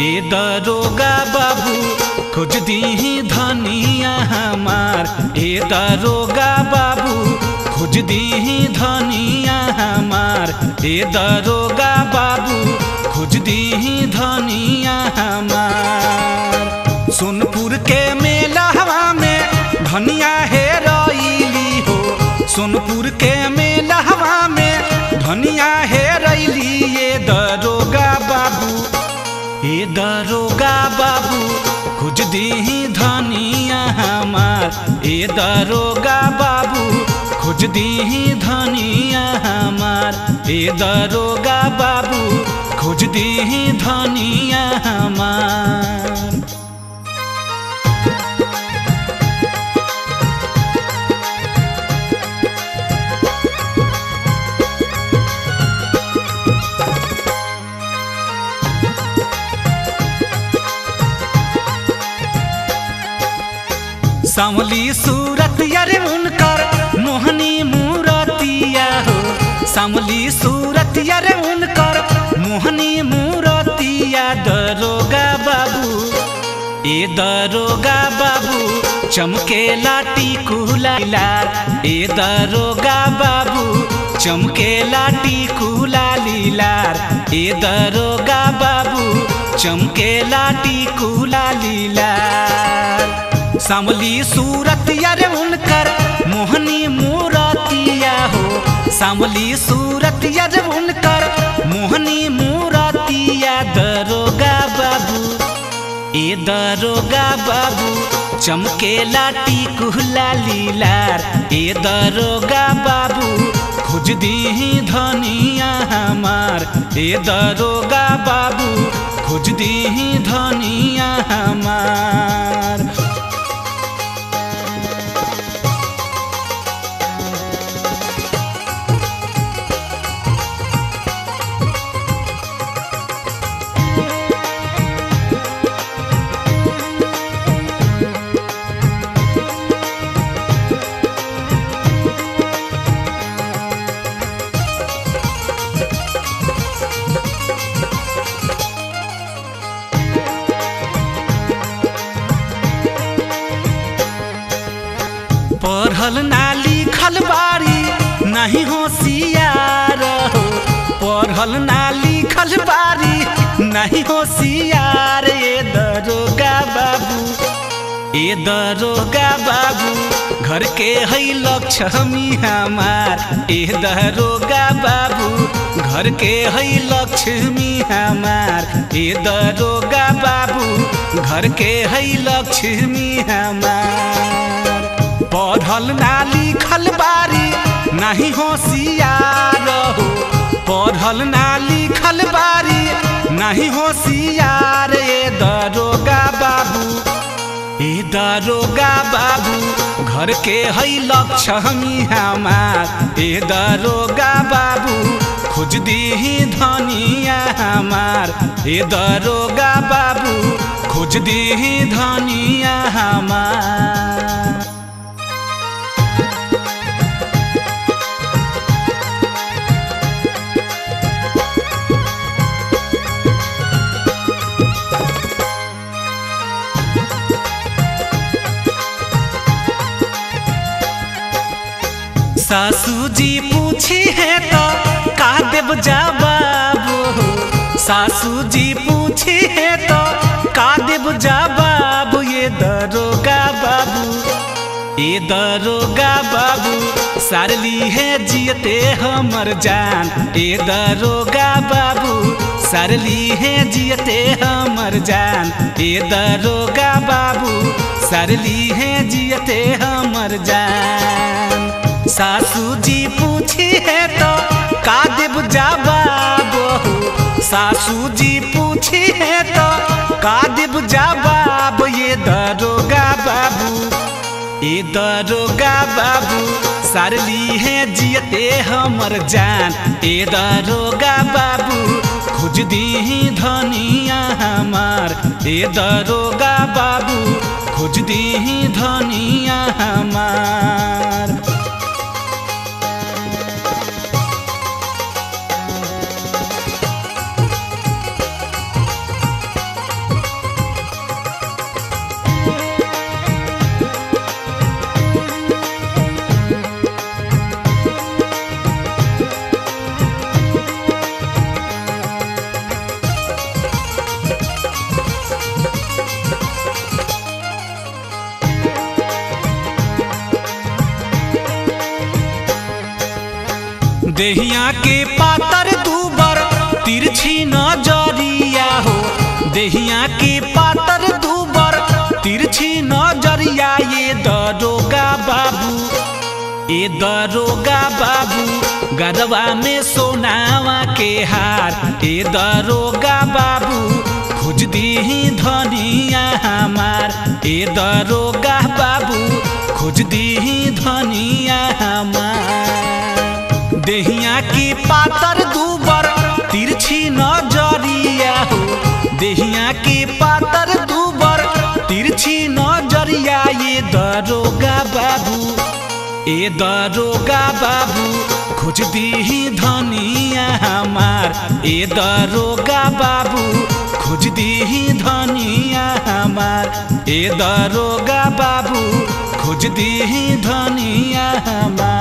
ए दरोगा बाबू खोज दीही धनिया हमार। ए दरोगा बाबू खोज दीही धनिया हमार। ए दरोगा बाबू खोज दीही धनिया हमार। सोनपुर के मेलहवा में धनिया हेरैली हो। सोनपुर के मेलहवा में धनिया हेरैली। ए दरोगा बाबू ए दरोगा बाबू खोज दीही धनिया हमार। ए दरोगा बाबू खोज दीही धनिया हमार। ए दरोगा बाबू खोज दीही धनिया हमार। सांवली सूरत यारे उनकर मोहनी मूरतिया हो। सांवली सूरत यारे उनकर मोहनी मूरतिया। दरोगा बाबू ए दरोगा बाबू चमकेला टिकुला लीलार। ए दरोगा बाबू चमकेला टिकुला लीलार। ए दरोगा बाबू चमकेला टिकुला लीलार। सांवली सूरत यारे उनकर मोहनी मूरतिया हो। सांवली सूरत यारे उनकर मोहनी मूरतिया। दरोगा बाबू ए दरोगा बाबू चमकेला टिकुला लीलार। ए दरोगा बाबू खोज दीही धनिया हमार। ए दरोगा बाबू खोज दीही धनिया हमार। पढ़ल ना लिखल बारी नहीं होशियार हो। पढ़ल ना लिखल बारी नहीं होशियार। ए दरोगा बाबू ए दरोगा बाबू घर के है लक्ष्मी हमार। ए दरोगा बाबू घर के है लक्ष्मी हमार। ए दरोगा बाबू घर के है लक्ष्मी हमार। पढ़ल ना लिखल बारी नहीं होशियार हो। पढ़ल ना लिखल बारी नहीं होशियार। ए दरोगा बाबू ए दरोगा बाबू घर के है लक्ष्मी हमार। ए दरोगा बाबू खोज दीही धनिया हमार। ए दरोगा बाबू खोज दीही धनिया हमार। सासू जी पूछी है तो का देव जवाब हो। सासू जी पूछी है तो का देव जवाब। ये दरोगा बाबू ए दरोगा बाबू सारली है जियते हमर जान। ए दरोगा बाबू सारली है जियते हमर जान। ए दरोगा बाबू सारली है जियते हमर जान। सासू जी पूछी है तो का देव जवाब हो। सासू जी पूछी है तो का देव जवाब। ये दरोगा बाबू ए दरोगा बाबू सारली है जियते हमर जान। ए दरोगा बाबू खोज दीही धनिया हमार। ए दरोगा बाबू खोज दीही धनिया हमार। देहिया के पातर दूबर तिरछी नजरिया हो, देहिया के पातर दूबर तिरछी नजरिया। ये दरोगा बाबू, ये दरोगा बाबू, गरबा में सोनावा के हार। ये दरोगा बाबू, खोज दीही धनिया हमार। ये दरोगा बाबू, खोज दीही धनिया हमार। देहिया की पातर दूबर तिरछी नजरिया हो, देहिया की पातर दूबर तिरछी नजरिया। ये दरोगा बाबू, ये दरोगा बाबू, खोज दीही धनिया हमार। ये दरोगा बाबू, खोज दीही धनिया हमार। ये दरोगा बाबू, खोज दीही धनिया हमार।